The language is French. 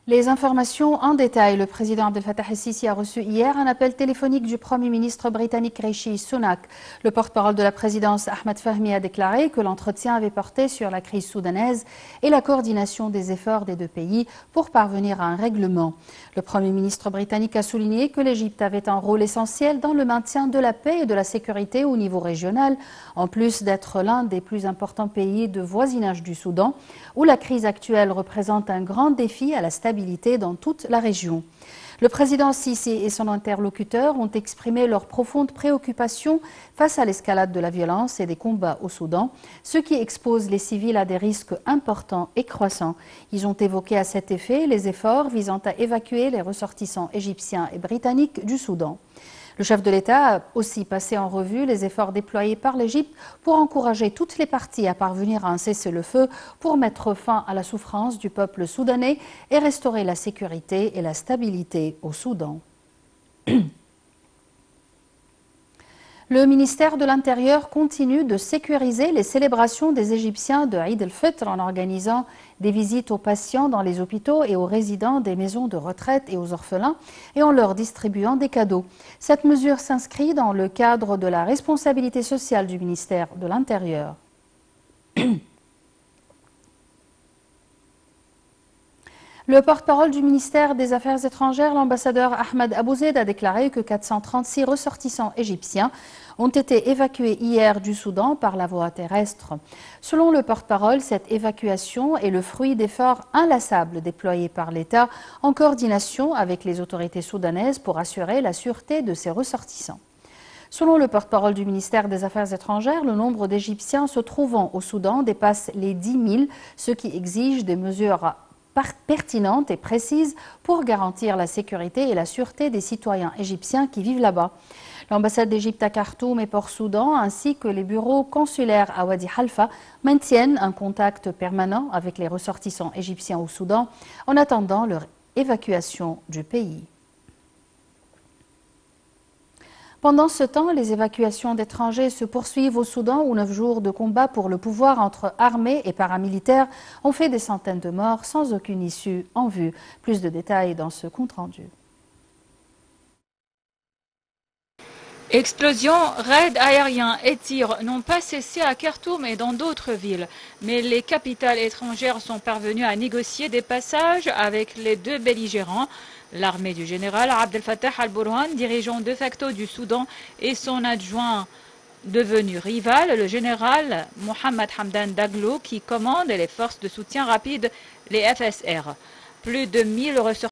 Les informations en détail. Le président Abdel Fattah el-Sisi a reçu hier un appel téléphonique du Premier ministre britannique Rishi Sunak. Le porte-parole de la présidence Ahmed Fahmy a déclaré que l'entretien avait porté sur la crise soudanaise et la coordination des efforts des deux pays pour parvenir à un règlement. Le Premier ministre britannique a souligné que l'Égypte avait un rôle essentiel dans le maintien de la paix et de la sécurité au niveau régional, en plus d'être l'un des plus importants pays de voisinage du Soudan, où la crise actuelle représente un grand défi à la stabilité dans toute la région. Le président Sisi et son interlocuteur ont exprimé leur profonde préoccupation face à l'escalade de la violence et des combats au Soudan, ce qui expose les civils à des risques importants et croissants. Ils ont évoqué à cet effet les efforts visant à évacuer les ressortissants égyptiens et britanniques du Soudan. Le chef de l'État a aussi passé en revue les efforts déployés par l'Égypte pour encourager toutes les parties à parvenir à un cessez-le-feu pour mettre fin à la souffrance du peuple soudanais et restaurer la sécurité et la stabilité au Soudan. Le ministère de l'Intérieur continue de sécuriser les célébrations des Égyptiens de Eid el-Fitr en organisant des visites aux patients dans les hôpitaux et aux résidents des maisons de retraite et aux orphelins et en leur distribuant des cadeaux. Cette mesure s'inscrit dans le cadre de la responsabilité sociale du ministère de l'Intérieur. Le porte-parole du ministère des Affaires étrangères, l'ambassadeur Ahmed Abouzeid, a déclaré que 436 ressortissants égyptiens ont été évacués hier du Soudan par la voie terrestre. Selon le porte-parole, cette évacuation est le fruit d'efforts inlassables déployés par l'État en coordination avec les autorités soudanaises pour assurer la sûreté de ces ressortissants. Selon le porte-parole du ministère des Affaires étrangères, le nombre d'Égyptiens se trouvant au Soudan dépasse les 10 000, ce qui exige des mesures pertinentes et précises pour garantir la sécurité et la sûreté des citoyens égyptiens qui vivent là-bas. L'ambassade d'Égypte à Khartoum et Port-Soudan ainsi que les bureaux consulaires à Wadi Halfa maintiennent un contact permanent avec les ressortissants égyptiens au Soudan en attendant leur évacuation du pays. Pendant ce temps, les évacuations d'étrangers se poursuivent au Soudan où 9 jours de combat pour le pouvoir entre armées et paramilitaires ont fait des centaines de morts sans aucune issue en vue. Plus de détails dans ce compte-rendu. Explosions, raids aériens et tirs n'ont pas cessé à Khartoum et dans d'autres villes. Mais les capitales étrangères sont parvenues à négocier des passages avec les deux belligérants. L'armée du général Abdel Fattah al-Burhan, dirigeant de facto du Soudan, et son adjoint devenu rival, le général Mohamed Hamdan Daglo, qui commande les forces de soutien rapide, les FSR. Plus de 1000 ressortissants